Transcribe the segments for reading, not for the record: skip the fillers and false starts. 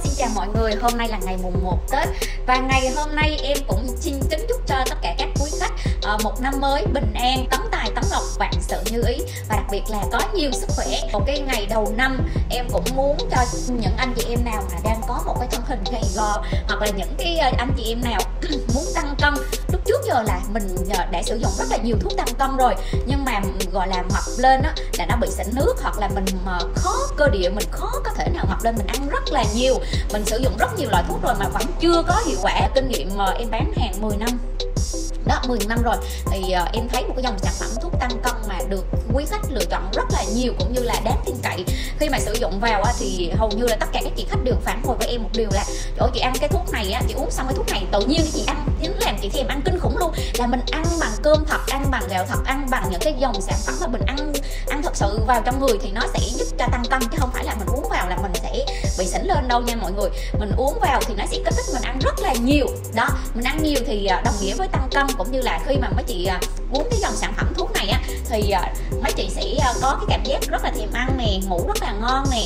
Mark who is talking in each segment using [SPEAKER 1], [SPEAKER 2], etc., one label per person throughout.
[SPEAKER 1] xin chào mọi người. Hôm nay là ngày mùng 1 Tết và ngày hôm nay em cũng xin kính chúc cho tất cả các quý khách một năm mới bình an, tấn tài tấn lộc, vạn sự như ý và đặc biệt là có nhiều sức khỏe. Một cái ngày đầu năm em cũng muốn cho những anh chị em nào mà đang có một cái thân hình gầy gò hoặc là những cái anh chị em nào muốn tăng cân. Lúc trước giờ là mình đã sử dụng rất là nhiều thuốc tăng cân rồi, nhưng mà gọi là mập lên á là nó bị sảy nước, hoặc là mình khó cơ địa, mình khó có thể nào mập lên. Mình ăn rất là nhiều, mình sử dụng rất nhiều loại thuốc rồi mà vẫn chưa có hiệu quả. Kinh nghiệm em bán hàng 10 năm đó, 10 năm rồi thì em thấy một cái dòng sản phẩm thuốc tăng cân mà được quý khách lựa chọn rất là nhiều, cũng như là đáng tin cậy. Khi mà sử dụng vào thì hầu như là tất cả các chị khách đều phản hồi với em một điều là chỗ chị ăn cái thuốc này á, chị uống xong cái thuốc này tự nhiên chị ăn chính làm chị thèm ăn kinh khủng luôn. Là mình ăn bằng cơm thật, ăn bằng gạo thật, ăn bằng những cái dòng sản phẩm mà mình ăn thật sự vào trong người thì nó sẽ giúp cho tăng cân, chứ không phải là mình uống vào là mình sẽ bị sỉnh lên đâu nha mọi người. Mình uống vào thì nó sẽ kích thích mình ăn rất là nhiều đó. Mình ăn nhiều thì đồng nghĩa với tăng cân, cũng như là khi mà mấy chị uống cái dòng sản phẩm thuốc này á thì mấy chị sẽ có cái cảm giác rất là thèm ăn nè, ngủ rất là ngon nè,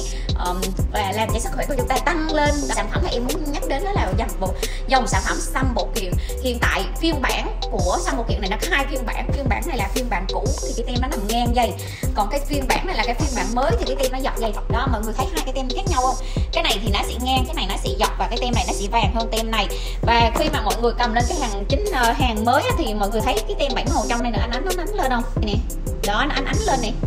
[SPEAKER 1] và làm cho sức khỏe của chúng ta tăng lên. Sản phẩm mà em muốn nhắc đến đó là dòng sản phẩm Sâm Bồ Kiều. Hiện tại phiên bản của Sâm Bồ Kiều này nó có hai phiên bản. Phiên bản này là phiên bản cũ thì cái tem nó nằm ngang dày, còn cái phiên bản này là cái phiên bản mới thì cái tem nó dọc dày đó. Mọi người thấy hai cái tem khác nhau không? Cái này thì nó sẽ ngang, cái này nó sẽ dọc, và cái tem này nó sẽ vàng hơn tem này. Và khi mà mọi người cầm lên cái hàng chính hàng mới thì mọi người thấy cái tem bảy màu trong này nữa, nó ánh lên không nè, đó nó ánh lên nè.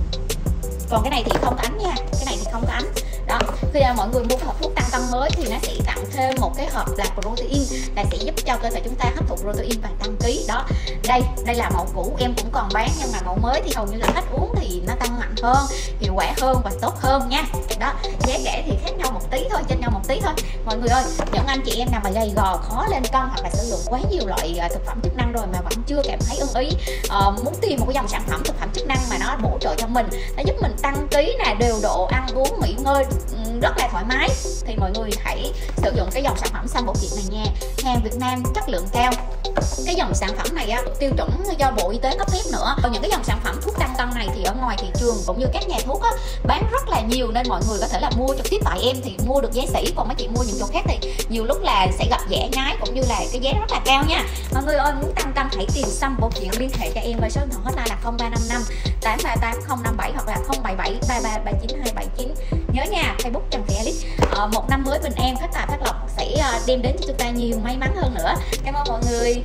[SPEAKER 1] Còn cái này thì không có ánh nha, cái này thì không có ánh đó. Khi mọi người mua hộp thuốc tăng cân mới thì nó sẽ tặng thêm một cái hộp là protein, là sẽ giúp cho cơ thể chúng ta hấp thụ protein và tăng ký đó. Đây là mẫu cũ em cũng còn bán, nhưng mà mẫu mới thì hầu như là khách uống thì nó tăng mạnh hơn, hiệu quả hơn và tốt hơn nha. Đó, giá rẻ thì khác nhau một tí thôi, chênh nhau một tí thôi mọi người ơi. Những anh chị em nào mà gầy gò, khó lên cân hoặc là sử dụng quá nhiều loại thực phẩm chức năng rồi mà vẫn chưa cảm thấy ưng ý, muốn tìm một cái dòng sản phẩm thực phẩm chức năng mà nó bổ trợ cho mình, nó giúp mình tăng ký nè, điều độ ăn uống, nghỉ ngơi rất là thoải mái, thì mọi người hãy sử dụng cái dòng sản phẩm Sâm Bồ Kiều này nha. Hàng Việt Nam chất lượng cao. Cái dòng sản phẩm này á, tiêu chuẩn do Bộ Y tế cấp phép nữa. Còn những cái dòng sản phẩm thuốc tăng cân này thì ở ngoài thị trường cũng như các nhà thuốc á, bán rất là nhiều, nên mọi người có thể là mua trực tiếp tại em thì mua được giá sỉ, còn mấy chị mua những chỗ khác thì nhiều lúc là sẽ gặp rẻ nhái, cũng như là cái giá rất là cao nha. Mọi người ơi, muốn tăng cân hãy tìm Sâm Bồ Kiều, liên hệ cho em với số điện thoại hotline là 0355 838 057 hoặc là 077 3339 279. Nhớ nha, Facebook Trần Thị Alice. Một năm mới bình an, phát tài phát lộc sẽ đem đến cho chúng ta nhiều may mắn hơn nữa. Cảm ơn mọi người.